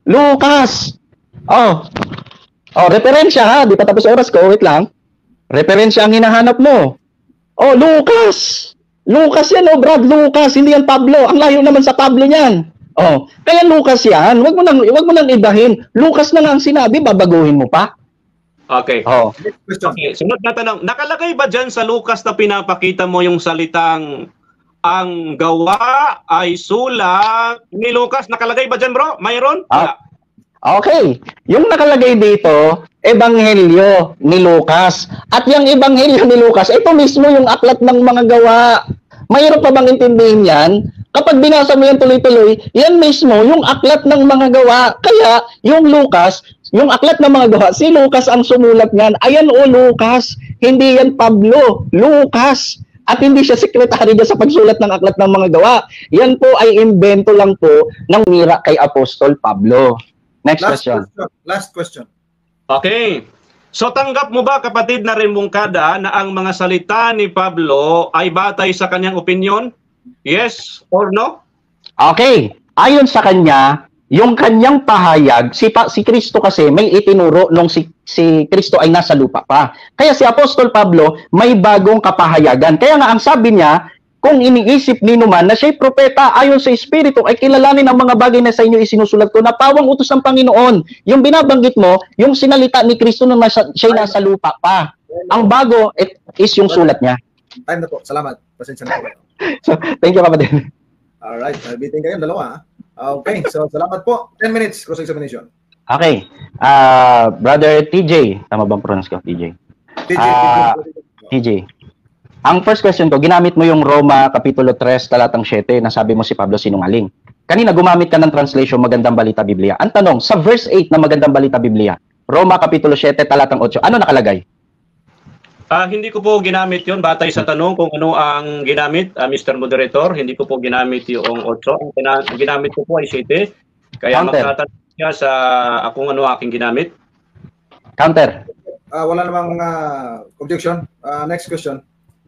Oh, referensya ha. Di pa tapos oras ko. Wait lang. Referensya ang hinahanap mo. Oh, Lucas. Lucas yan, oh, Brad. Lucas. Hindi yan Pablo. Ang layo naman sa Pablo niyan. Oh, kaya Lucas yan. Wag mo nang ibahin. Lucas na nga ang sinabi. Babaguhin mo pa. Okay. Oh. Next question. Okay, sunod na tanong. Nakalagay ba dyan sa Lucas na pinapakita mo yung salitang ang gawa ay sulat ni Lucas? Nakalagay ba dyan, bro? Mayroon? Wala. Okay. Yung nakalagay dito, Ebanghelyo ni Lucas. At yung Ebanghelyo ni Lucas, ito mismo yung aklat ng mga gawa. Mayroon pa bang intindihin yan? Kapag binasa mo yan tuloy-tuloy, yan mismo yung aklat ng mga gawa. Kaya yung Lucas, yung aklat ng mga gawa, si Lucas ang sumulat niyan. Ayan o Lucas, hindi yan Pablo, Lucas. At hindi siya sekretary niya sa pagsulat ng aklat ng mga gawa. Yan po ay imbento lang po ng mira kay Apostol Pablo. Next question. Last question. Okay. So tanggap mo ba, kapatid na Remungkada, na ang mga salita ni Pablo ay batay sa kanyang opinion? Yes or no? Okay. Ayon sa kanya, yung kanyang pahayag, si Kristo kasi may itinuro nung si Kristo ay nasa lupa pa. Kaya si Apostol Pablo may bagong kapahayagan. Kaya nga ang sabi niya, kung iniisip nino man na siya'y propeta ayon sa Espiritu, ay kilalanin ang mga bagay na sa inyo isinusulat ko na pawang utos ng Panginoon. Yung binabanggit mo, yung sinalita ni Kristo nung siya'y nasa lupa pa. Ang bago is yung sulat niya. Time na po. Salamat. Pasensya na po. So, thank you, kapatid. Alright. Biting kayo, dalawa. Okay. So, salamat po. 10 minutes cross-examination. Okay. Brother TJ. Tama bang pronounce ko? TJ. TJ. Ang first question ko, ginamit mo yung Roma Kapitulo 3, talatang 7, na sabi mo si Pablo sinungaling. Kanina gumamit ka ng translation Magandang Balita Biblia. Ang tanong, sa verse 8 na Magandang Balita Biblia, Roma Kapitulo 7, talatang 8, ano nakalagay? Hindi ko po ginamit yon batay sa tanong kung ano ang ginamit, Mr. Moderator. Hindi ko po ginamit yung 8. Ang ginamit ko po ay 7. Kaya magtatanong siya sa kung ano aking ginamit. Counter. Wala namang objection. Next question.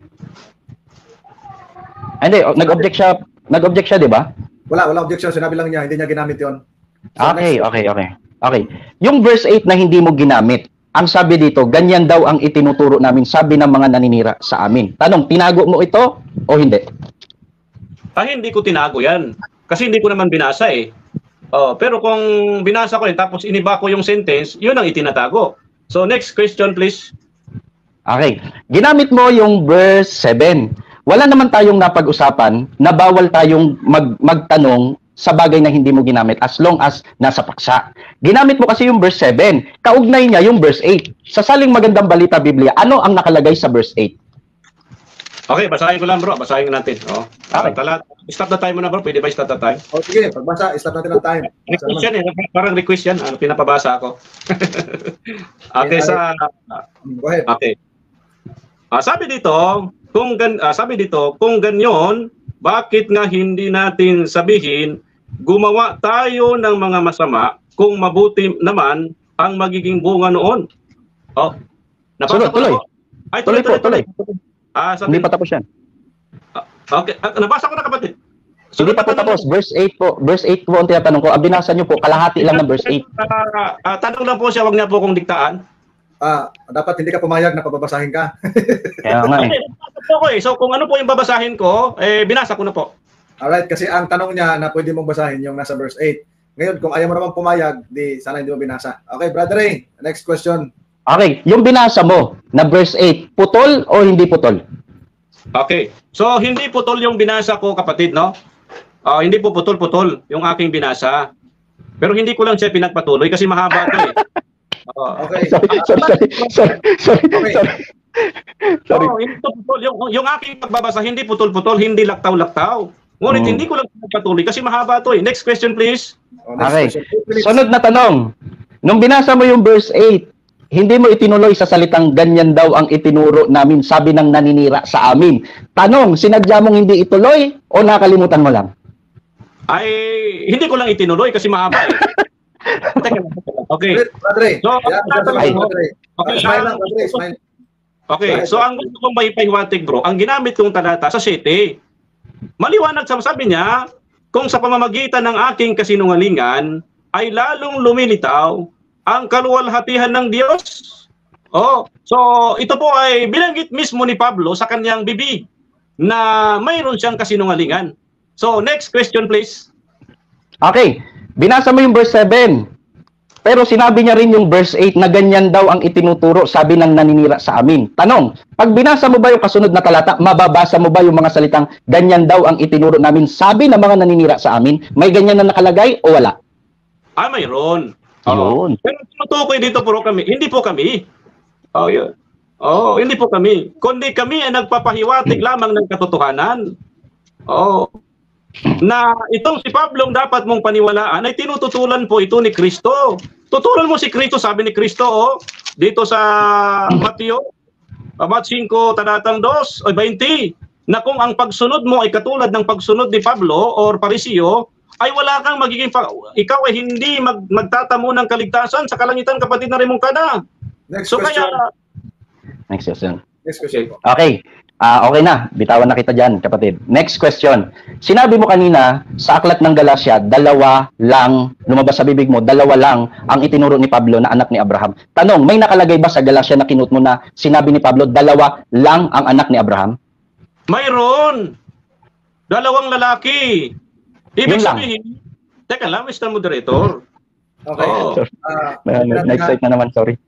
Hindi, nag-object siya, di ba? Wala objection. Sinabi lang niya, hindi niya ginamit yon. So, Okay. Yung verse 8 na hindi mo ginamit, ang sabi dito, ganyan daw ang itinuturo namin, sabi ng mga naninira sa amin. Tanong, tinago mo ito o hindi? Hindi ko tinago yan. Kasi hindi ko naman binasa eh. Pero kung binasa ko tapos iniba ko yung sentence, yun ang itinatago. So next question please. Okay. Ginamit mo yung verse 7. Wala naman tayong napag-usapan na bawal tayong magtanong sa bagay na hindi mo ginamit as long as nasa paksa. Ginamit mo kasi yung verse 7. Kaugnay niya yung verse 8. Sa saling Magandang Balita Biblia, ano ang nakalagay sa verse 8? Okay, basahin ko lang bro. Basahin natin. Okay. Stop the time mo na bro. Pwede ba stop the time? Sige, pagbasa, stop natin ang time. Request yan parang request yan. Pinapabasa ako. Okay, Go ahead. Okay. Sabi dito, kung ganyon, bakit nga hindi natin sabihin gumawa tayo ng mga masama kung mabuti naman ang magiging bunga noon? Nabasa ko na po. Ay, tuloy. Hindi pa tapos yan. Okay, nabasa ko na kapatid. Hindi pa tapos. Verse 8 po. Verse 8 po ang tinatanong ko. Binasa nyo po, kalahati lang ng verse 8. Tanong lang po siya, wag niya po kong diktaan. Dapat hindi ka pumayag na pababasahin ka. Kaya nga eh. Okay, so kung ano po yung babasahin ko, binasa ko na po. Alright, kasi ang tanong niya na pwede mong basahin yung nasa verse 8. Ngayon, kung ayaw mo naman pumayag, di sana hindi mo binasa. Okay, Brother Ray, next question. Okay, yung binasa mo na verse 8, putol o hindi putol? Okay, so hindi putol yung binasa ko kapatid, no? Hindi po putol-putol yung aking binasa. Pero hindi ko lang siya pinagpatuloy kasi mahaba ito eh. Okay. Sorry. Yung aking pagbabasa, hindi putol-putol, hindi laktaw-laktaw. Ngunit hindi ko lang pinagpatuloy kasi mahaba ito eh. Next question please. Okay. Sunod na tanong. Nung binasa mo yung verse 8, hindi mo itinuloy sa salitang ganyan daw ang itinuro namin, sabi ng naninira sa amin. Tanong, sinadya mong hindi ituloy o nakalimutan mo lang? Ay, hindi ko lang itinuloy kasi mahaba eh. Okay. So ang gusto kong maipahiwatig bro, ang ginamit kong talata sa 7, maliwanag sabi niya, kung sa pamamagitan ng aking kasinungalingan ay lalong lumilitaw ang kaluwalhatihan ng Diyos. So ito po ay binanggit mismo ni Pablo sa kanyang bibig na mayroon siyang kasinungalingan. So next question please. Okay. Binasa mo yung verse 7. Pero sinabi niya rin yung verse 8 na ganyan daw ang itinuturo, sabi ng naninira sa amin. Tanong, pag binasa mo ba yung kasunod na talata, mababasa mo ba yung mga salitang ganyan daw ang itinuro namin, sabi ng mga naninira sa amin? May ganyan na nakalagay o wala? Mayroon. Yun. Pero tutukoy dito po kami, hindi po kami. Yun. Hindi po kami. Kundi kami ay nagpapahiwatig lamang ng katotohanan. Na itong si Pablong dapat mong paniwalaan ay tinututulan po ito ni Kristo. Tutulan mo si Kristo, sabi ni Kristo, dito sa Mateo, Mat 5, talatang 2, 20, na kung ang pagsunod mo ay katulad ng pagsunod ni Pablo or Pariseo, ay wala kang magiging, ikaw ay hindi magtatamo ng kaligtasan sa kalangitan, kapatid na Remongkada. Next So question. Next question. Next question po. Okay. Okay na. Bitawan na kita dyan, kapatid. Next question. Sinabi mo kanina, sa aklat ng Galacia, dalawa lang, lumabas sa bibig mo, dalawa lang ang itinuro ni Pablo na anak ni Abraham. Tanong, may nakalagay ba sa Galacia na kinut mo na sinabi ni Pablo, dalawa lang ang anak ni Abraham? Mayroon. Dalawang lalaki. Ibig Yun lang. sabihin, teka lang, Mr. Moderator. Okay. Next slide na naman, sorry.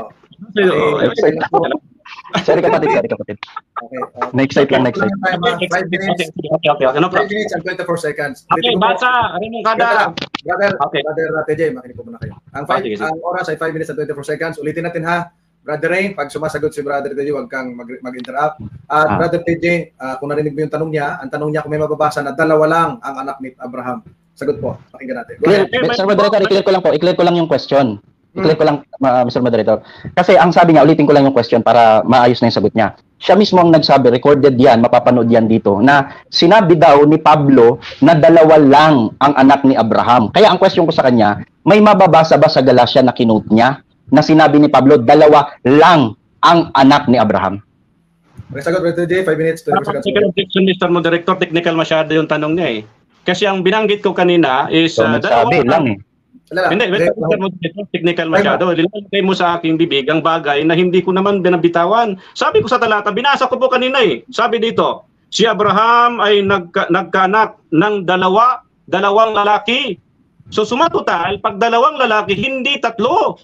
Sorry kapatid. Okay. Next slide lang, next slide. 5 minutes. Okay. 5 minutes and 24 seconds. Okay, basa. Remongkada. Brother TJ, makinig po muna kayo. Ang oras ay 5 minutes and 24 seconds. Ulitin natin ha. Brother Ray, pag sumasagot si Brother TJ, huwag kang mag-interrupt. At Brother TJ, kung narinig mo yung tanong niya kung may mababasa na dalawa lang ang anak ni Abraham. Sagot po. Pakinggan natin. Sir Moderator, i-clear ko lang yung question. I-clear ko lang, Mr. Moderator. Kasi ang sabi niya, ulitin ko lang yung question para maayos na yung sagot niya. Siya mismo ang nagsabi, recorded yan, mapapanood yan dito, na sinabi daw ni Pablo na dalawa lang ang anak ni Abraham. Kaya ang question ko sa kanya, may mababasa ba sa Galacia na kinote niya na sinabi ni Pablo, dalawa lang ang anak ni Abraham? Okay, sagot Brother TJ, 5 minutes, 24 seconds. Mr. Moderator, technical masyado yung tanong niya eh. Kasi ang binanggit ko kanina is nagsabi lang eh. Hindi, technical masyado. Ilalagay mo sa aking bibig ang bagay na hindi ko naman binabitawan. Sabi ko sa talata, binasa ko po kanina eh. Sabi dito, si Abraham ay nagkaanak ng dalawang lalaki. So sumatotal, pag dalawang lalaki, hindi tatlo.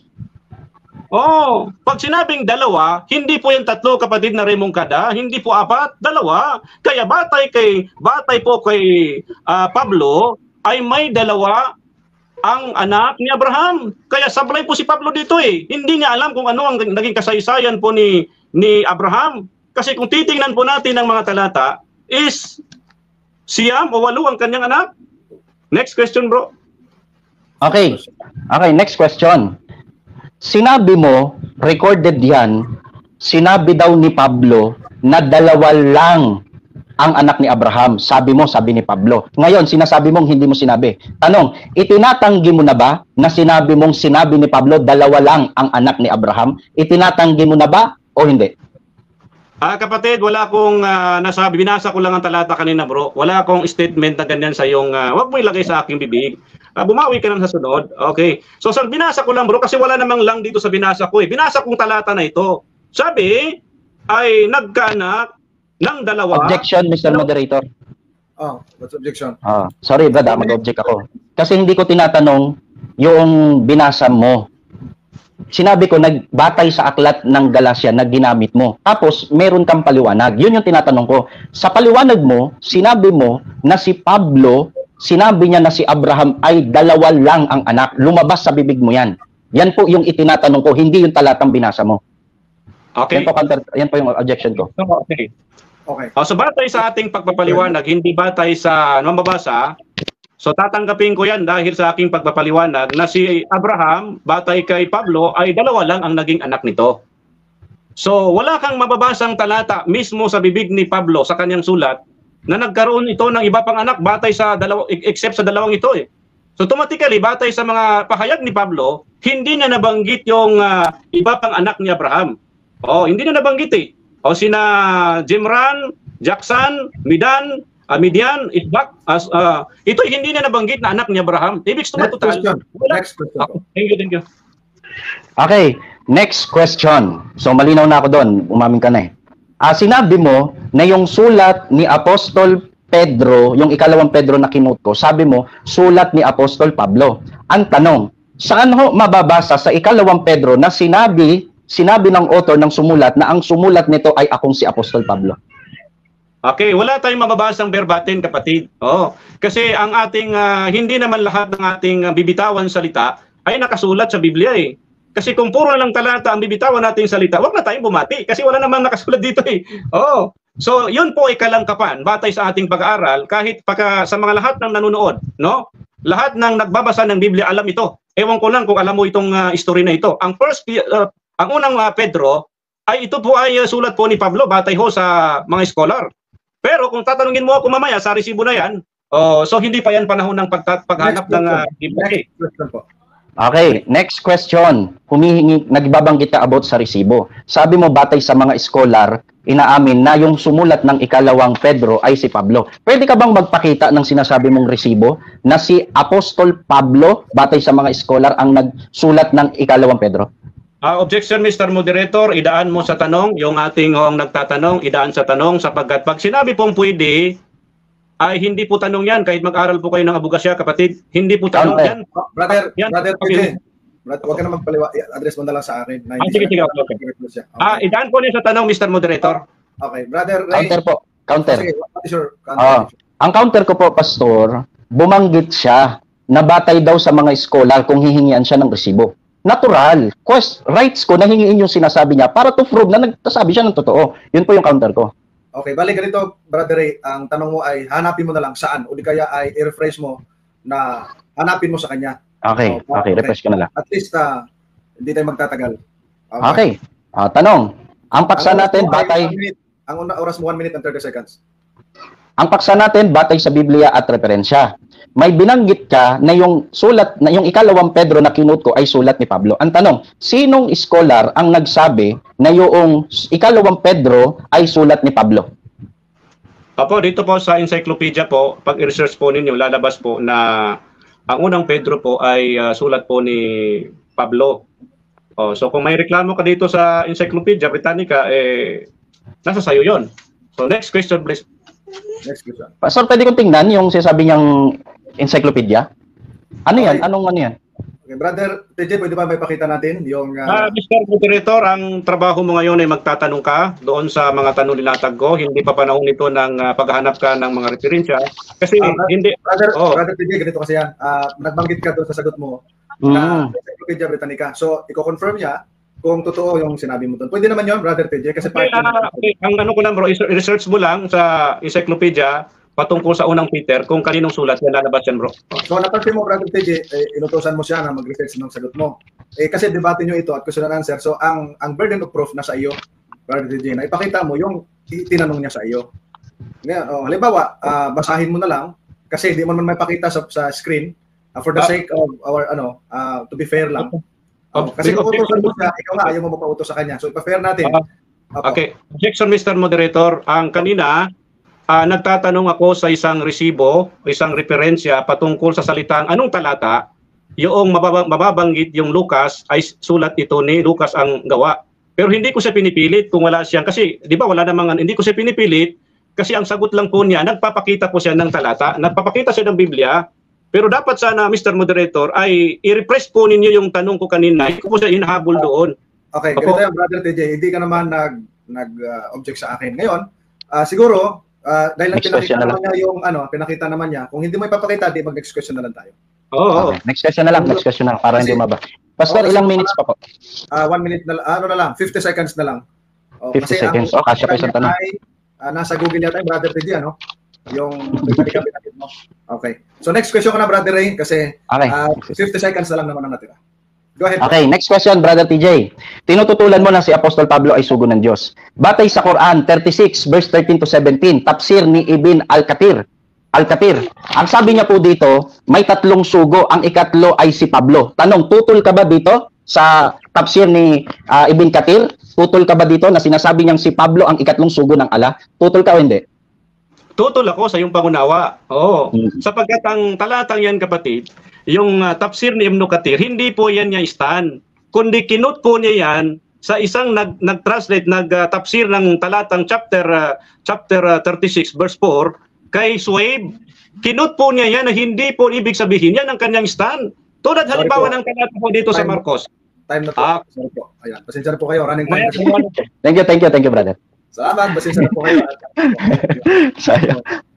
Pag sinabing dalawa, hindi po yung tatlo, kapatid na Remongkada, hindi po apat, dalawa. Kaya batay po kay Pablo ay may dalawa ang anak ni Abraham. Kaya sablay po si Pablo dito eh. Hindi niya alam kung ano ang naging kasaysayan po ni Abraham. Kasi kung titingnan po natin ang mga talata, is siyam o 8 ang kanyang anak. Next question, bro. Okay, next question. Sinabi mo, recorded yan, sinabi daw ni Pablo na dalawa lang ang anak ni Abraham. Sabi ni Pablo. Ngayon, sinasabi mong hindi mo sinabi. Tanong, itinatanggi mo na ba na sinabi ni Pablo, dalawa lang ang anak ni Abraham? Itinatanggi mo na ba o hindi? Kapatid, wala akong nasabi. Binasa ko lang ang talata kanina, bro. Wala akong statement na ganyan sa iyong, wag mo ilagay sa aking bibig. Bumawi ka lang sa sunod. Okay. So, binasa ko lang, bro, kasi wala namang lang dito sa binasa ko eh. Binasa kong talata na ito. Sabi, ay nagkaanak ng dalawa. Objection, Mr. Moderator. What's objection? Sorry, brad, mag-object ako. Kasi hindi ko tinatanong yung binasa mo. Sinabi ko, nagbatay sa aklat ng Galacia na ginamit mo. Tapos, meron kang paliwanag. Yun yung tinatanong ko. Sa paliwanag mo, sinabi mo na si Pablo, sinabi niya na si Abraham ay dalawa lang ang anak. Lumabas sa bibig mo yan. Yan po yung itinatanong ko, hindi yung talatang binasa mo. Okay. Yan po yung objection ko. Okay. So batay sa ating pagpapaliwanag, hindi batay sa mababasa, so tatanggapin ko yan dahil sa aking pagpapaliwanag na si Abraham, batay kay Pablo, ay dalawa lang ang naging anak nito. So wala kang mababasang talata mismo sa bibig ni Pablo sa kanyang sulat na nagkaroon ito ng iba pang anak batay sa except sa dalawang ito eh. So automatically, batay sa mga pahayag ni Pablo, hindi niya nabanggit yung iba pang anak ni Abraham. Hindi niya nabanggit eh. Sina Jimran, Jackson, Midian, Isbak, ito hindi na nabanggit na anak ni Abraham. Ibig sabihin, Next question. Thank you. Okay, next question. So malinaw na ako doon, umamin ka na eh. Sinabi mo na yung sulat ni Apostol Pedro, yung ikalawang Pedro na kinut ko, sabi mo, sulat ni Apostol Pablo. Ang tanong, Saan ho mababasa sa ikalawang Pedro na sinabi ng author ng sumulat na ang sumulat nito ay akong si Apostol Pablo? Okay, wala tayong mababasang verbatim, kapatid. Kasi ang ating hindi naman lahat ng ating bibitawan salita ay nakasulat sa Biblia eh. Kasi kung puro lang talata ang bibitawan nating salita, wag na tayong bumati kasi wala namang nakasulat dito eh. So, yun po ay kalangkapan batay sa ating pag-aaral kahit sa mga lahat ng nanonood, no? Lahat ng nagbabasa ng Biblia alam ito. Ewan ko lang kung alam mo itong story na ito. Ang unang Pedro ay ito po ay sulat po ni Pablo batay ho sa mga scholar. Pero kung tatanungin mo ako mamaya sa resibo na yan, so hindi pa yan panahon ng paghanap ng Biblia. Okay, next question. Nagbabanggit ka about sa resibo. Sabi mo batay sa mga scholar, inaamin na yung sumulat ng ikalawang Pedro ay si Pablo. Pwede ka bang magpakita ng sinasabi mong resibo na si Apostol Pablo batay sa mga scholar ang nagsulat ng ikalawang Pedro? Objection, Mr. Moderator, idaan mo sa tanong, yung ating nagtatanong, idaan sa tanong sapagkat pag sinabi pong pwede, ay hindi po tanong yan, kahit mag-aral po kayo ng abogasya, kapatid, hindi po tanong yan. Brother PJ, huwag ka na magpaliwa, address mo na lang sa akin. Sige, okay. Idaan po niya sa tanong, Mr. Moderator. Okay, Brother Ray. Counter po, counter. Sige, what is your counter? Ang counter ko po, Pastor, bumanggit siya na batay daw sa mga scholar kung hihingian siya ng resibo. Natural. Rights ko na hingiin yung sinasabi niya para to prove na nagsasabi siya ng totoo. Yun po yung counter ko. Okay, balik ganito, Brother Ray. Ang tanong mo ay hanapin mo na lang saan o di kaya ay i-refresh mo na hanapin mo sa kanya. Okay, refresh ko na lang. At least hindi tayo magtatagal. Okay. Tanong. Ang paksa natin batay... Ang oras mo 1 minute and 30 seconds. Ang paksa natin batay sa Biblia at referensya. May binanggit ka na yung sulat, na yung ikalawang Pedro na kinut ko ay sulat ni Pablo. Ang tanong, sinong scholar ang nagsabi na yung ikalawang Pedro ay sulat ni Pablo? Dito po sa encyclopedia po, pag i-research po ninyo, lalabas po na ang unang Pedro po ay sulat po ni Pablo. So kung may reklamo ka dito sa Encyclopedia Britannica, nasa sayo yon. So next question, please. Next question. Pastor, pwede kong tingnan yung sinasabi niyang encyclopedia? Ano yan? Okay. Anong ano yan? Okay, Brother TJ, pwede ba may pakita natin yung... Mr. Moderator, ang trabaho mo ngayon ay magtatanong ka doon sa mga tanong nilatag ko. Hindi pa panahon ito ng paghahanap ka ng mga referensya. Kasi hindi... Brother TJ, ganito kasi yan. Nagbanggit ka doon sa sagot mo na Encyclopedia Britannica. So, i-confirm niya kung totoo yung sinabi mo doon. Pwede naman yun, Brother TJ, kasi... Ang ano ko lang bro, i-research mo lang sa Encyclopedia patungkol sa unang Peter kung kaninong sulat yan, lalabas yan bro. So napansin mo, Brother TJ, inutosan mo siya na mag-research ng sagot mo. Kasi debate nyo ito at question and answer. So ang burden of proof nasa iyo, Brother TJ, na ipakita mo yung tinanong niya sa iyo. Ngayon, halimbawa, basahin mo na lang kasi di mo naman may pakita sa screen for the sake of our, to be fair lang. Kasi kung utosan mo siya, ikaw nga ayaw mo mapautos sa kanya. So ipa-fair natin. Okay. Objection, Mr. Moderator. Ang kanina, nagtatanong ako sa isang resibo, isang referensya patungkol sa salitang anong talata, yung mababanggit yung Lucas ay sulat ito ni Lucas ang gawa. Pero hindi ko siya pinipilit kung wala siya. Kasi, di ba, wala namang, hindi ko siya pinipilit kasi ang sagot lang po niya, nagpapakita po siya ng talata, nagpapakita siya ng Biblia. Pero dapat sana, Mr. Moderator, ay i-repress po ninyo yung tanong ko kanina. Hindi ko po siya inahabol doon. Okay, ganito yung Brother TJ, hindi ka naman nag-object sa akin. Ngayon, siguro, dahil pinakita naman niya yung pinakita naman niya. Kung hindi mo ipapakita, di mag-next question na lang tayo. Okay. Next question na lang, para hindi maba. Pastor, ilang minutes pa po? 1 minute na lang, 50 seconds na lang. 50 seconds. Kasya pa isang tanong. Nasa Google yata yung Brother TJ, yung pinakita mo. Okay. So next question ko na, Brother Ray, kasi 50 seconds na lang naman ang natira. Go ahead. Okay, next question, Brother TJ. Tinututulan mo na si Apostol Pablo ay sugo ng Diyos. Batay sa Quran 36 verse 13 to 17, tafsir ni Ibn Al-Kathir. Ang sabi niya po dito, may 3 sugo, ang ikatlo ay si Pablo. Tanong, tutol ka ba dito sa tafsir ni Ibn Kathir? Tutol ka ba dito na sinasabi niyang si Pablo ang ikatlong sugo ng Allah? Tutol ka o hindi? Tutol ako sa iyong pangunawa. Sapagkat ang talatang yan, kapatid, yung tafsir ni Ibn Kathir, hindi po yan niya stand. Kundi kinut po niya yan sa isang nag-translate, nag-tafsir ng talatang chapter 36 verse 4 kay Suhaib. Kinut po niya yan na hindi po ibig sabihin yan ang kanyang stand. Tulad Sorry halimbawa po. ng talata po dito sa Time. Marcos. Time na po. Ah. Sorry po. Ayan. Pasensya na po kayo. Running time. Kaya, Thank you, brother. Salamat. Pasensya na po kayo. Sayang.